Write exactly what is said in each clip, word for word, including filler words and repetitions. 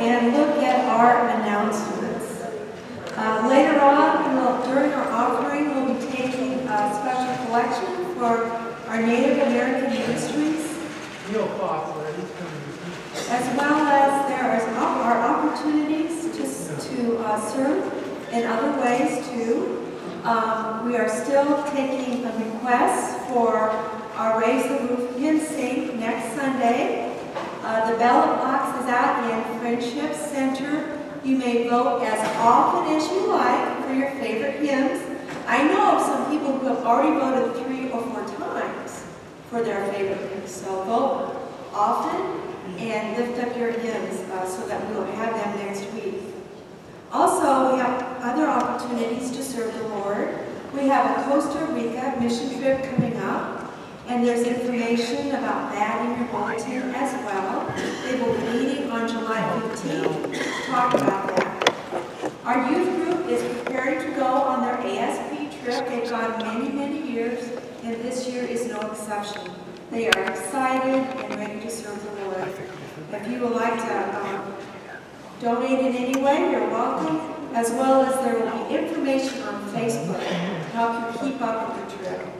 and look at our announcements. Uh, later on, we'll, during our offering, we'll be taking a special collection for our Native American ministries, as well as there is, are opportunities to, to uh, serve in other ways too. Um, we are still taking a request for our Raise the Roof hymn sing next Sunday. Uh, the ballot box is out in Friendship Center. You may vote as often as you like for your favorite hymns. I know of some people who have already voted three or four times for their favorite hymns. So vote often and lift up your hymns uh, so that we will have them next week. Also, we have other opportunities to serve the Lord. We have a Costa Rica mission trip coming up, and there's information about that in your bulletin as well. They will be meeting on July fifteenth to talk about that. Our youth group is preparing to go on their A S P trip. They've gone many, many years, and this year is no exception. They are excited and ready to serve the Lord. If you would like to um, donate in any way, you're welcome, as well as there will be information on Facebook to help you keep up with the trip.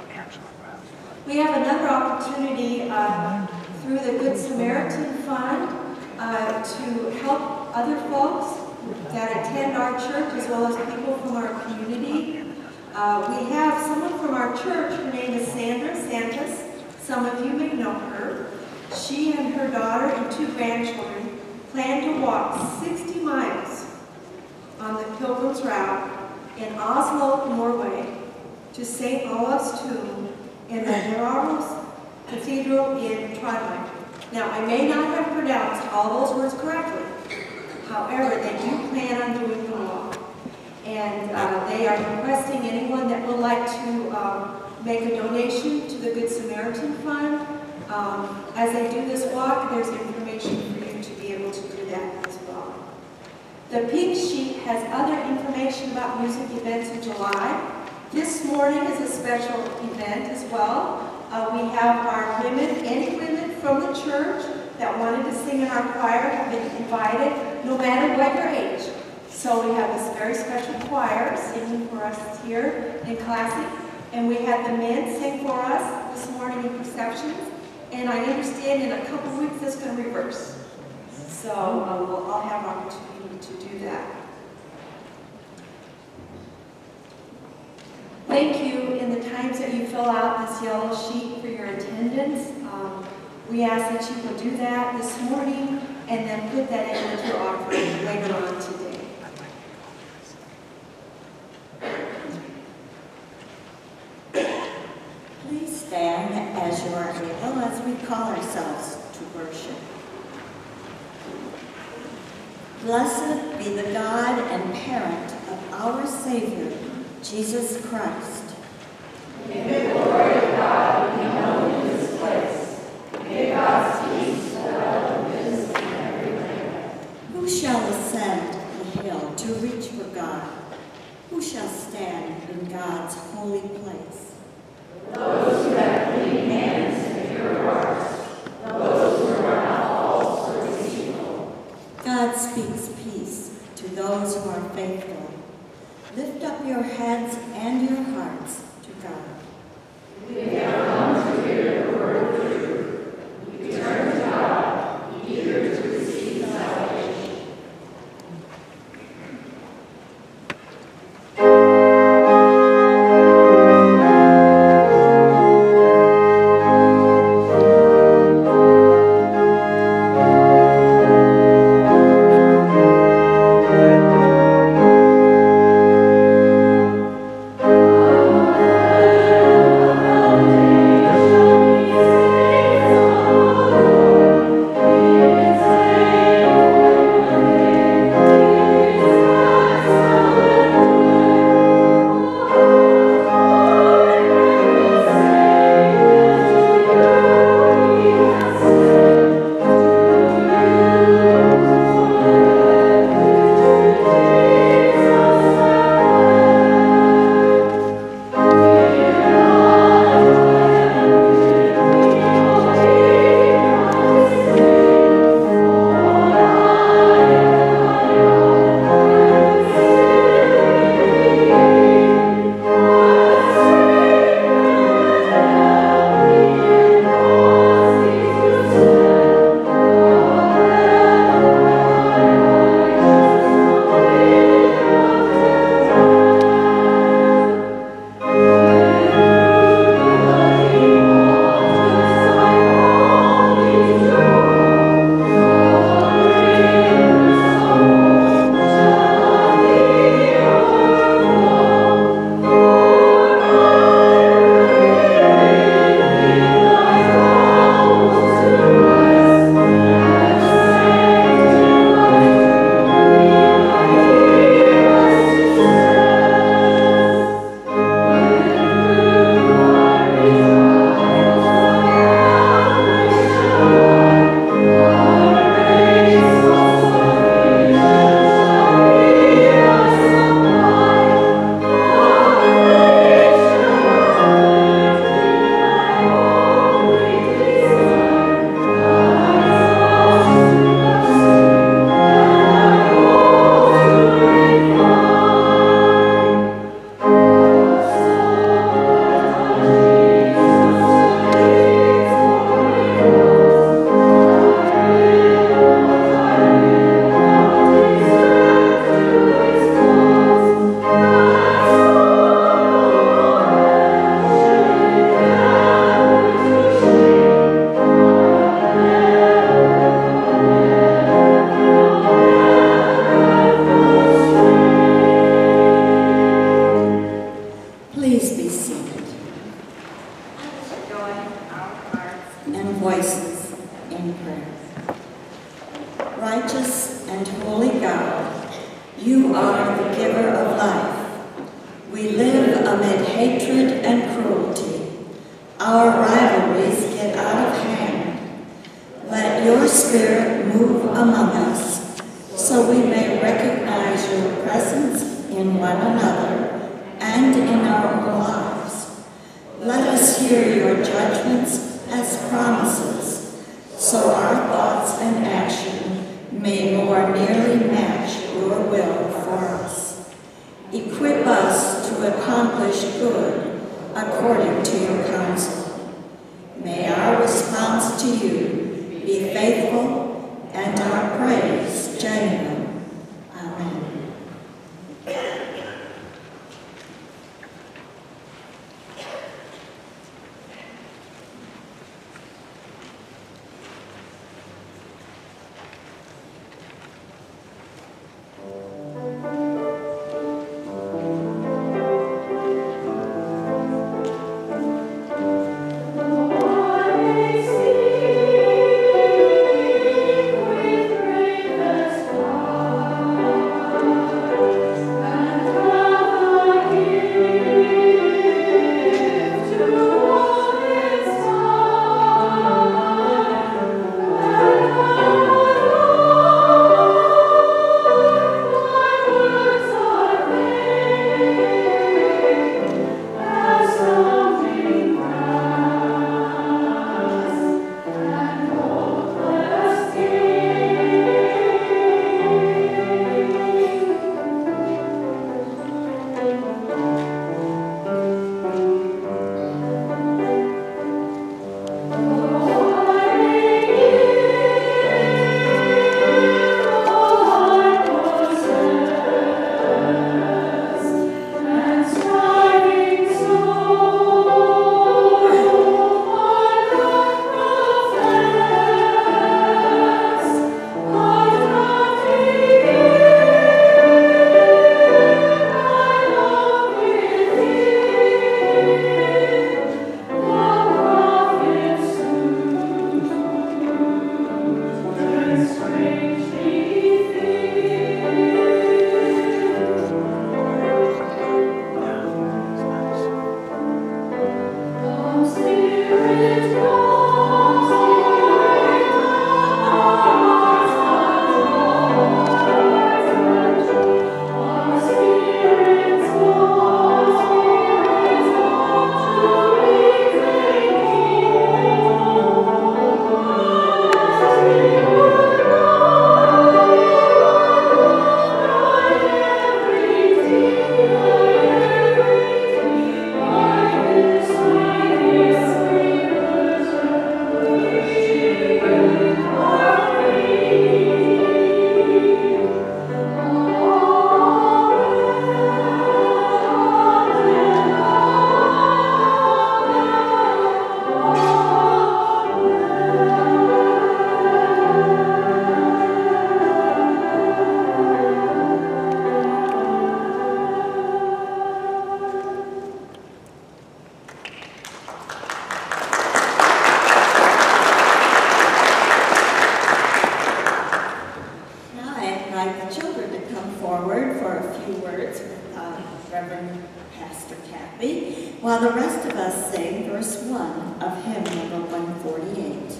We have another opportunity uh, through the Good Samaritan Fund uh, to help other folks that attend our church, as well as people from our community. Uh, we have someone from our church. Her name is Sandra Santos. Some of you may know her. She and her daughter and two grandchildren plan to walk sixty miles on the Pilgrim's Route in Oslo, Norway, to Saint Olav's tomb in the Nidaros Cathedral in Trondheim. Now, I may not have pronounced all those words correctly. However, they do plan on doing the walk. And uh, they are requesting anyone that would like to um, make a donation to the Good Samaritan Fund. Um, as they do this walk, there's information for you to be able to do that as well. The pink sheet has other information about music events in July. This morning is a special event as well. Uh, we have our women, any women from the church that wanted to sing in our choir have been invited, no matter what your age. So we have this very special choir singing for us here in Classic. And we had the men sing for us this morning in Perceptions. And I understand in a couple of weeks it's going to reverse. So uh, we'll all have opportunity to do that. Thank you in the times that you fill out this yellow sheet for your attendance. Um, we ask that you will do that this morning and then put that in with your offering later on today. Please stand as you are able as we call ourselves to worship. Blessed be the God and parent of our Savior, Jesus Christ. May the glory of God be known in this place. May God's peace dwell in this and every land. Who shall ascend the hill to reach for God? Who shall stand in God's holy place? Those who have clean hands and pure hearts, those who are not false or deceitful. God speaks peace to those who are faithful. Lift up your heads and your hearts to God. We have come to hear the word of truth. We turn to God, eager to receive salvation. Thank you. are the giver of life. We live amid hatred and cruelty. Our rivalries get out of hand. Let your spirit move among us, so we may recognize your presence in one another and in our own lives. Let us hear your judgments as promises, so our thoughts and action may more nearly match your will for us. Equip us to accomplish good according to your counsel. May our response to you be faithful and our praise genuine. Amen. While the rest of us sing verse one of hymn number one forty-eight.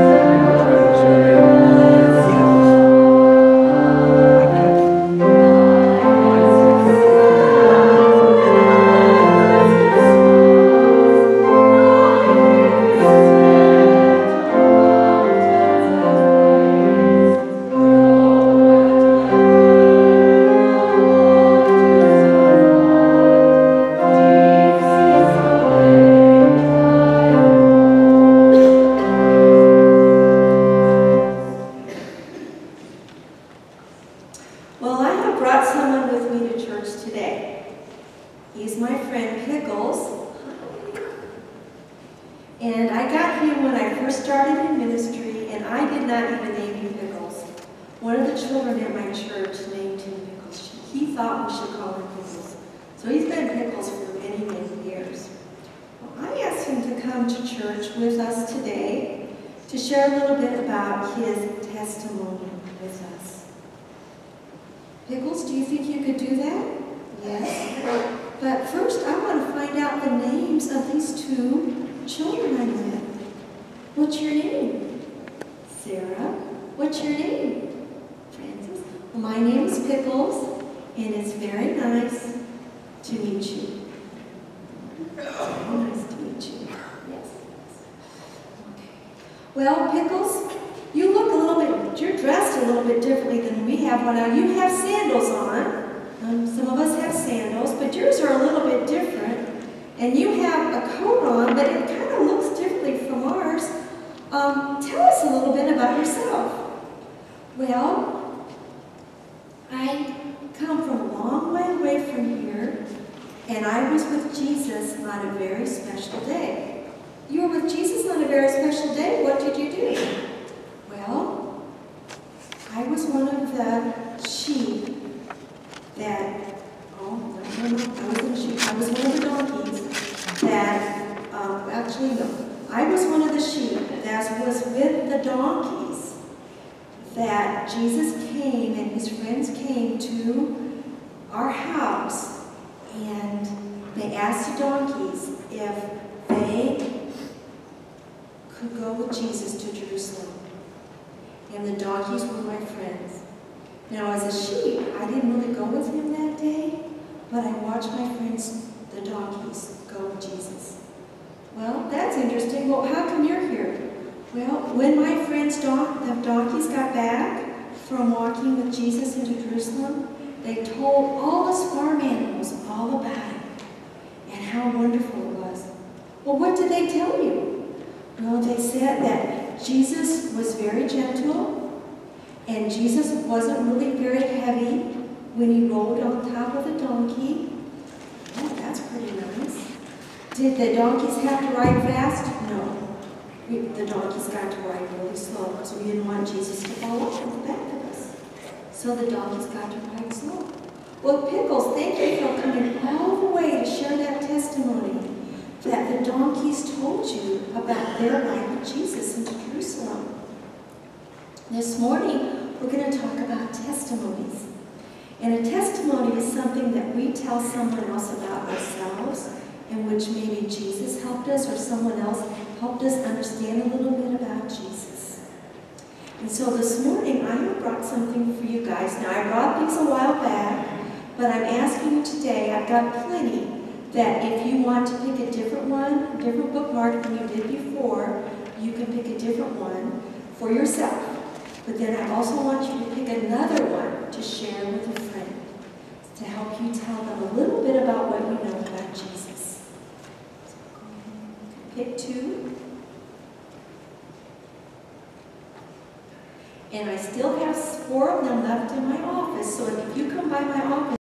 Thank you. And I got him when I first started in ministry, and I did not even name him Pickles. One of the children at my church named him Pickles. He thought we should call him Pickles. So he's been Pickles for many, many years. Well, I asked him to come to church with us today to share a little bit about his testimony with us. Pickles, do you think you could do that? Yes. But first, I want to find out the names of these two children I'm with. What's your name? Sarah. What's your name? Francis. Well, my name is Pickles, and it's very nice to meet you. Very nice to meet you. Yes. Okay. Well, Pickles, you look a little bit, you're dressed a little bit differently than we have one now. You have sandals on. Um, some of us have sandals, but yours are a little bit different. And you have a coat on, but it kind of looks differently from ours. Um, tell us a little bit about yourself. Well, I come from a long way away from here, and I was with Jesus on a very special day. You were with Jesus on a very special day. What did you do? Well, I was one of the sheep that, oh, no, no, no, I wasn't a sheep. I was one of the donkeys that, um, actually, no. I was one of the sheep that was with the donkeys that Jesus came and his friends came to our house, and they asked the donkeys if they could go with Jesus to Jerusalem. And the donkeys were my friends. Now, as a sheep, I didn't really go with him that day, but I watched my friends, the donkeys, go with Jesus. Well, that's interesting. Well, how come you're here? Well, when my friends, don the donkeys, got back from walking with Jesus into Jerusalem, they told all us farm animals all about it and how wonderful it was. Well, what did they tell you? Well, they said that Jesus was very gentle, and Jesus wasn't really very heavy when he rode on top of the donkey. Oh, that's pretty nice. Did the donkeys have to ride fast? No. We, the donkeys got to ride really slow because we didn't want Jesus to fall off the back of us. So the donkeys got to ride slow. Well, Pickles, thank you for coming all the way to share that testimony that the donkeys told you about their ride with Jesus into Jerusalem. This morning, we're going to talk about testimonies. And a testimony is something that we tell someone else about ourselves, in which maybe Jesus helped us or someone else helped us understand a little bit about Jesus. And so this morning, I have brought something for you guys. Now, I brought these a while back, but I'm asking you today, I've got plenty, that if you want to pick a different one, a different bookmark than you did before, you can pick a different one for yourself. But then I also want you to pick another one to share with a friend, to help you tell them a little bit about what you know about Jesus. So go ahead, pick two. And I still have four of them left in my office, so if you come by my office,